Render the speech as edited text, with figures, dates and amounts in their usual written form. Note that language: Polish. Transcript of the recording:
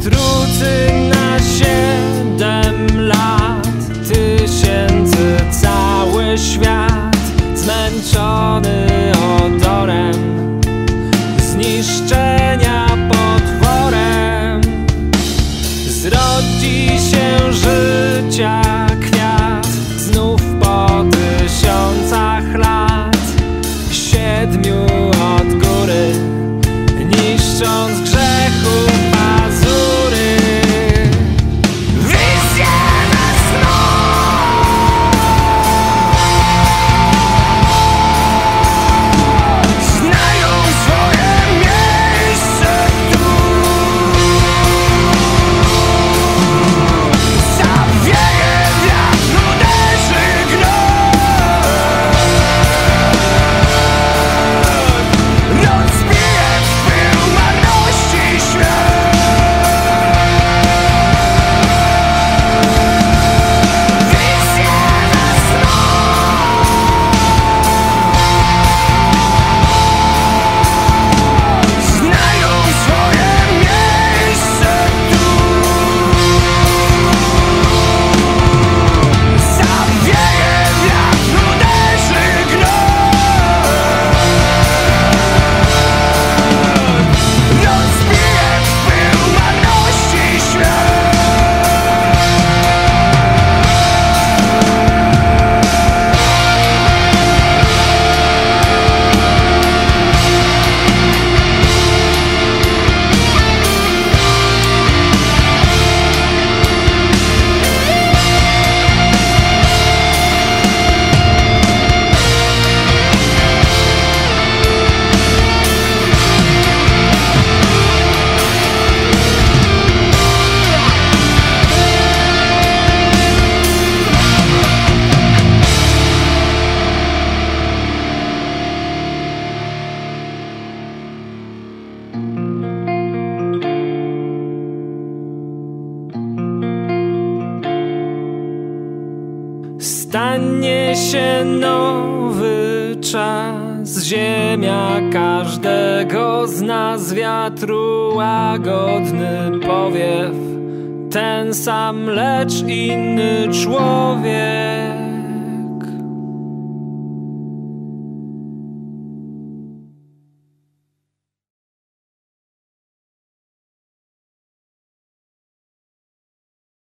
Rutyna 7 lat, tysięcy cały świat, zmęczony odorem zniszczenia potworem. Zrodzi się życia kwiat, znów po tysiącach lat, 7 od góry, niszcząc grzechu pazury. Wizje na znają swoje miejsce tu. Zawieje wiatr, uderzy gnoj, rozbije w pył marności świat. Wizje na znają swoje miejsce tu. Zawieje wiatr, uderzy gnoj, rozbije w pył marności świat. Stanie się nowy czas, ziemia każdego z nas, wiatru łagodny powiew, ten sam, lecz inny człowiek.